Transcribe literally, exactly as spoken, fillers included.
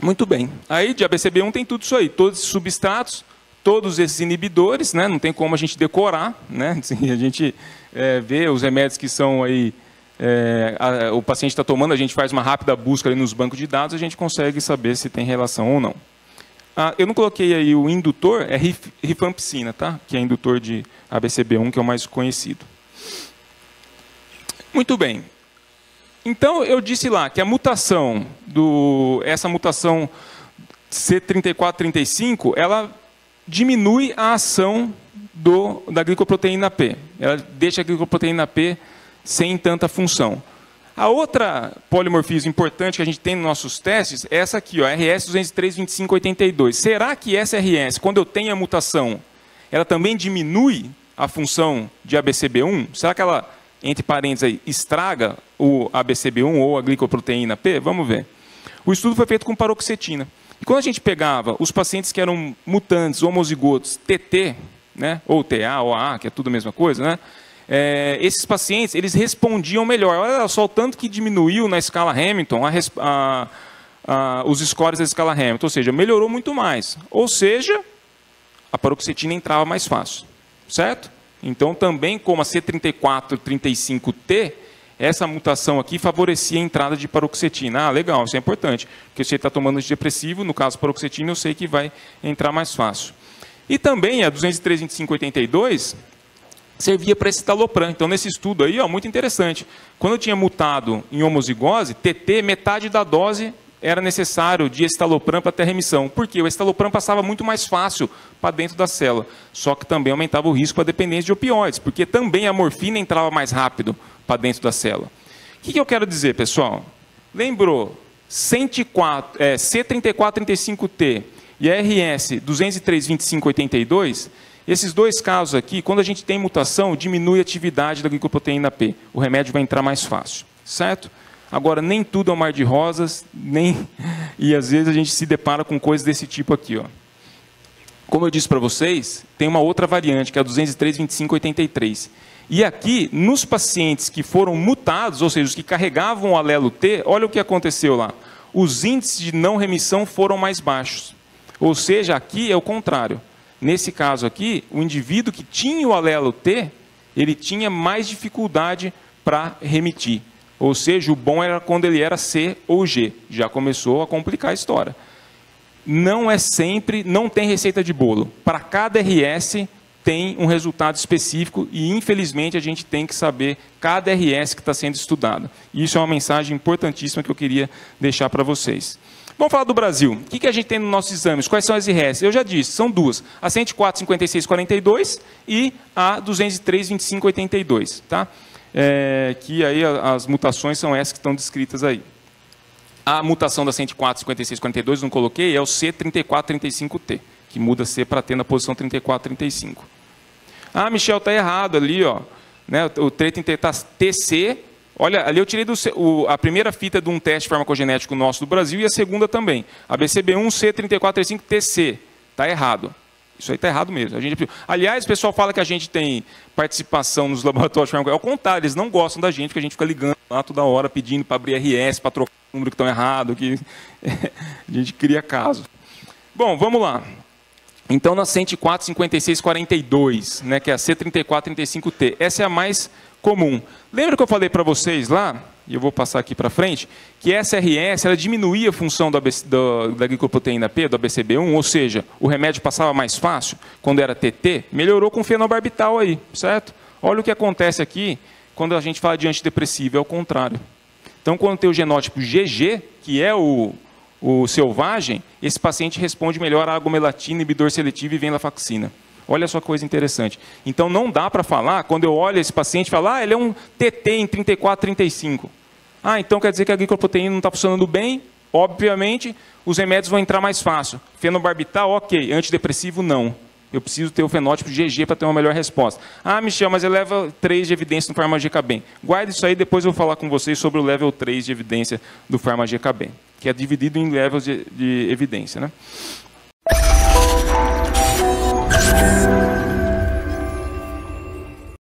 Muito bem. Aí de A B C B um tem tudo isso aí, todos esses substratos, todos esses inibidores, né? Não tem como a gente decorar, né? Assim, a gente é, vê os remédios que são aí, é, a, o paciente está tomando, a gente faz uma rápida busca ali nos bancos de dados, a gente consegue saber se tem relação ou não. Ah, eu não coloquei aí o indutor, é rif, rifampicina, tá? Que é indutor de A B C B um, que é o mais conhecido. Muito bem. Então, eu disse lá que a mutação, do, essa mutação C trinta e quatro trinta e cinco, ela diminui a ação do, da glicoproteína P. Ela deixa a glicoproteína P sem tanta função. A outra polimorfismo importante que a gente tem nos nossos testes é essa aqui, ó, R S duzentos e três, vinte e cinco, oitenta e dois. Será que essa R S, quando eu tenho a mutação, ela também diminui a função de A B C B um? Será que ela, entre parênteses, aí, estraga o A B C B um ou a glicoproteína P? Vamos ver. O estudo foi feito com paroxetina. E quando a gente pegava os pacientes que eram mutantes, homozigotos, T T, né, ou T A ou A A, que é tudo a mesma coisa, né? É, esses pacientes, eles respondiam melhor. Olha só o tanto que diminuiu na escala Hamilton a, a, a, os scores da escala Hamilton, ou seja, melhorou muito mais. Ou seja, a paroxetina entrava mais fácil, certo? Então, também como a C trinta e quatro trinta e cinco T, essa mutação aqui favorecia a entrada de paroxetina. Ah, legal, isso é importante, porque se você está tomando antidepressivo, no caso paroxetina, eu sei que vai entrar mais fácil. E também a duzentos e três, vinte e cinco, oitenta e dois servia para escitalopram. Então, nesse estudo aí, ó, muito interessante. Quando eu tinha mutado em homozigose, T T, metade da dose era necessário de escitalopram para ter remissão. Por quê? O escitalopram passava muito mais fácil para dentro da célula. Só que também aumentava o risco para dependência de opioides, porque também a morfina entrava mais rápido para dentro da célula. O que, que eu quero dizer, pessoal? Lembrou? cento e quatro, é, C trinta e quatro trinta e cinco T e a R S duzentos e três, vinte e cinco, oitenta e dois, esses dois casos aqui, quando a gente tem mutação, diminui a atividade da glicoproteína P. O remédio vai entrar mais fácil, certo? Agora, nem tudo é um mar de rosas, nem... e às vezes a gente se depara com coisas desse tipo aqui, ó. Como eu disse para vocês, tem uma outra variante, que é a duzentos e três, vinte e cinco, oitenta e três. E aqui, nos pacientes que foram mutados, ou seja, os que carregavam o alelo T, olha o que aconteceu lá. Os índices de não remissão foram mais baixos. Ou seja, aqui é o contrário. Nesse caso aqui, o indivíduo que tinha o alelo T, ele tinha mais dificuldade para remitir. Ou seja, o bom era quando ele era C ou G. Já começou a complicar a história. Não é sempre, não tem receita de bolo. Para cada R S tem um resultado específico e, infelizmente, a gente tem que saber cada R S que está sendo estudado. E isso é uma mensagem importantíssima que eu queria deixar para vocês. Vamos falar do Brasil. O que a gente tem nos nossos exames? Quais são as R S? Eu já disse, são duas. A cento e quatro, cinquenta e seis, quarenta e dois e a duzentos e três, vinte e cinco, oitenta e dois. Tá? É, que aí as mutações são essas que estão descritas aí. A mutação da cento e quatro, cinquenta e seis, quarenta e dois, não coloquei, é o C trinta e quatro, trinta e cinco T, que muda C para T na posição trinta e quatro, trinta e cinco. Ah, Michel, está errado ali, ó. Né, o está T C. Olha, ali eu tirei do, o, a primeira fita de um teste farmacogenético nosso do Brasil e a segunda também. A B C B um, C trinta e quatro, trinta e cinco, T C. Está errado. Isso aí está errado mesmo. A gente, aliás, o pessoal fala que a gente tem participação nos laboratórios farmacológicos. Ao contrário, eles não gostam da gente, porque a gente fica ligando lá toda hora, pedindo para abrir R S, para trocar o número que estão errado, que a gente cria caso. Bom, vamos lá. Então, na cento e quatro, cinquenta e seis, quarenta e dois, né, que é a C trinta e quatro, trinta e cinco T. Essa é a mais comum. Lembra que eu falei para vocês lá, e eu vou passar aqui para frente, que essa R S ela diminuía a função da, da, da glicoproteína P, do A B C B um, ou seja, o remédio passava mais fácil quando era T T, melhorou com fenobarbital aí, certo? Olha o que acontece aqui quando a gente fala de antidepressivo, é o contrário. Então, quando tem o genótipo G G, que é o, o selvagem, esse paciente responde melhor à agomelatina, inibidor seletivo e venlafaxina. Olha só que coisa interessante. Então, não dá para falar, quando eu olho esse paciente, falar, ah, ele é um T T em trinta e quatro, trinta e cinco. Ah, então quer dizer que a glicoproteína não está funcionando bem? Obviamente, os remédios vão entrar mais fácil. Fenobarbital, ok. Antidepressivo, não. Eu preciso ter o fenótipo G G para ter uma melhor resposta. Ah, Michel, mas ele leva três de evidência no Farmagecabem. Guarde isso aí, depois eu vou falar com vocês sobre o level três de evidência do Farmagecabem, que é dividido em levels de, de evidência, né?